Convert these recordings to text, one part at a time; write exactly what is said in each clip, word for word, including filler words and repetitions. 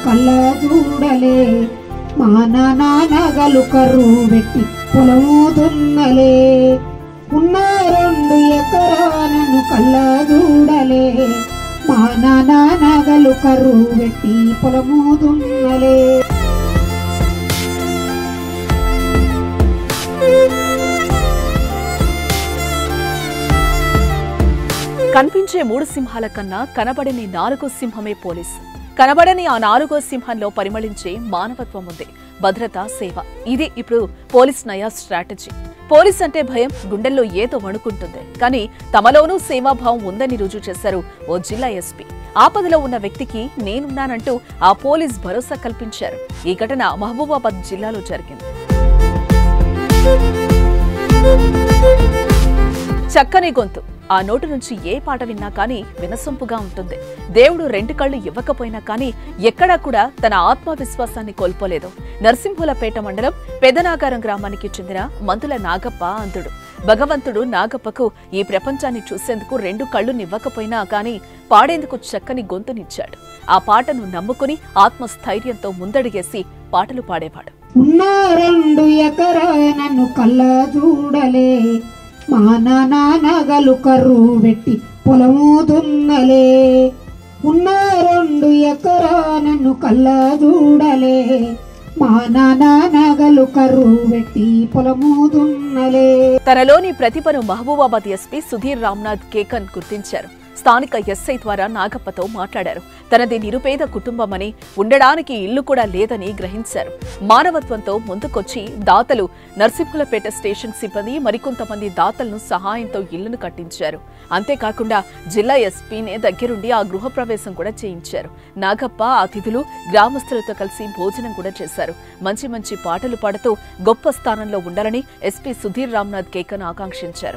కళ్ళ చూడలే మా నాన్న నగలు కరువు పెట్టి పొలము దున్నలే ఉన్న రెండు ఎకరాలను కళ్ళ చూడలే మా నాన్న నగలు కరువు పెట్టి పొలము దున్నలే. కనిపించే మూడు సింహాల కన్నా కనబడని నాలుగో సింహమే పోలీస్. కనబడని ఆ నాలుగో సింహంలో పరిమళించే మానవత్వం ఉంది, భద్రత, సేవ. ఇది ఇప్పుడు పోలీస్ నయా స్ట్రాటజీ. పోలీస్ అంటే భయం, గుండెల్లో ఏదో వణుకుంటుంది. కానీ తమలోనూ సేవాభావం ఉందని రుజువు చేశారు ఓ జిల్లా ఎస్పీ. ఆపదలో ఉన్న వ్యక్తికి నేనున్నానంటూ ఆ పోలీస్ భరోసా కల్పించారు. ఈ ఘటన మహబూబాబాద్ జిల్లాలో జరిగింది. చక్కని గొంతు, ఆ నోటి నుంచి ఏ పాట విన్నా కానీ వినసొంపుగా ఉంటుంది. దేవుడు రెండు కళ్ళు ఇవ్వకపోయినా కానీ ఎక్కడా కూడా తన ఆత్మవిశ్వాసాన్ని కోల్పోలేదు. నరసింహులపేట మండలం పెదనాగారం గ్రామానికి చెందిన మంతుల నాగప్ప అంతుడు. భగవంతుడు నాగప్పకు ఈ ప్రపంచాన్ని చూసేందుకు రెండు కళ్ళు నివ్వకపోయినా కానీ పాడేందుకు చక్కని గొంతునిచ్చాడు. ఆ పాటను నమ్ముకుని ఆత్మస్థైర్యంతో ముందడిగేసి పాటలు పాడేవాడు. ఉన్న రెండు ఎకరాలను కళ్ళ చూడలే మా నాన్న నగలు కరువు పెట్టి పొలము దున్నలే ఉన్న రెండు ఎకరాలను కళ్ళ చూడలే మా నాన్న నగలు కరువు పెట్టి పొలము దున్నలే. తనలోని ప్రతిభను మహబూబాబాద్ ఎస్పీ సుధీర్ రామ్నాథ్ కేకన్ గుర్తించారు. స్థానిక ఎస్ఐ ద్వారా నాగప్పతో మాట్లాడారు. తనది నిరుపేద కుటుంబమని, ఉండడానికి ఇల్లు కూడా లేదని గ్రహించారు. మానవత్వంతో ముందుకొచ్చి దాతలు నర్సింహులపేట స్టేషన్ సిబ్బంది మరికొంతమంది దాతలను సహాయంతో ఇళ్లను కట్టించారు. అంతేకాకుండా జిల్లా ఎస్పీనే దగ్గరుండి ఆ గృహప్రవేశం కూడా చేయించారు. నాగప్ప అతిథులు గ్రామస్తులతో కలిసి భోజనం కూడా చేశారు. మంచి మంచి పాటలు పాడుతూ గొప్ప స్థానంలో ఉండాలని ఎస్పీ సుధీర్ రామ్నాథ్ కేకన్ ఆకాంక్షించారు.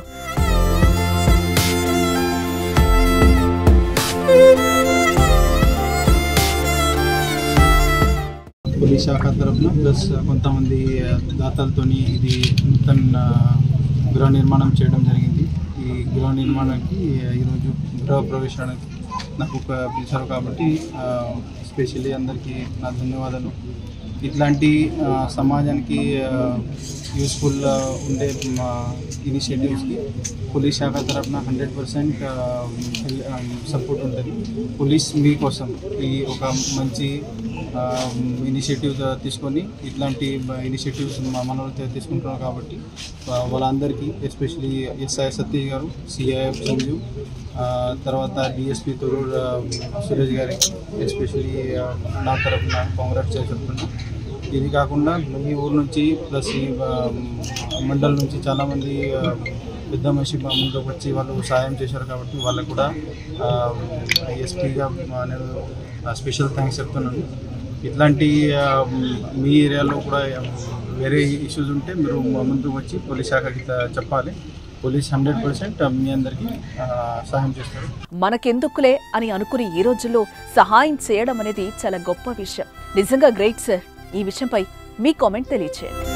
పోలీస్ శాఖ తరఫున ప్లస్ కొంతమంది దాతలతోని ఇది నూతన గృహ నిర్మాణం చేయడం జరిగింది. ఈ గృహ నిర్మాణానికి ఈరోజు గృహ ప్రవేశానికి నాకు పిలిచారు కాబట్టి స్పెషల్లీ అందరికీ నా ధన్యవాదాలు. ఇట్లాంటి సమాజానికి యూస్ఫుల్ ఉండే ఇనిషియేటివ్స్కి పోలీస్ శాఖ తరఫున హండ్రెడ్ పర్సెంట్ సపోర్ట్ ఉంటుంది. పోలీస్ మీకోసం ఈ ఒక మంచి ఇనిషియేటివ్ తీసుకొని ఇట్లాంటి ఇనిషియేటివ్స్ మన తీసుకుంటున్నారు కాబట్టి వాళ్ళందరికీ ఎస్పెషలీ ఎస్ఐ సతీష్ గారు, సిఐఎఫ్ సంజీవ్, తర్వాత డిఎస్పీ తొరూర్ సురేష్ గారికి ఎస్పెషలీ నా తరఫున కాంగ్రెస్ చెప్తున్నా. ఇది కాకుండా ఈ ఊరు నుంచి ప్లస్ ఈ మండల్ నుంచి చాలామంది పెద్ద మనిషి ముందుకు వచ్చి వాళ్ళు సాయం చేశారు కాబట్టి వాళ్ళకు కూడా ఎస్పీగా నేను స్పెషల్ థ్యాంక్స్ చెప్తున్నాను. ఇట్లాంటి మీ ఏరియాలో కూడా వేరే ఇష్యూస్ ఉంటే మీరు ముందుకు వచ్చి పోలీస్ శాఖకి చెప్పాలి. పోలీస్ హండ్రెడ్ పర్సెంట్ మీ అందరికీ సహాయం చేస్తారు. మనకెందుకులే అని అనుకుని ఈ రోజుల్లో సహాయం చేయడం అనేది చాలా గొప్ప విషయం. నిజంగా గ్రేట్ సార్. ఈ విషయంపై మీ కామెంట్ తెలియచేయండి.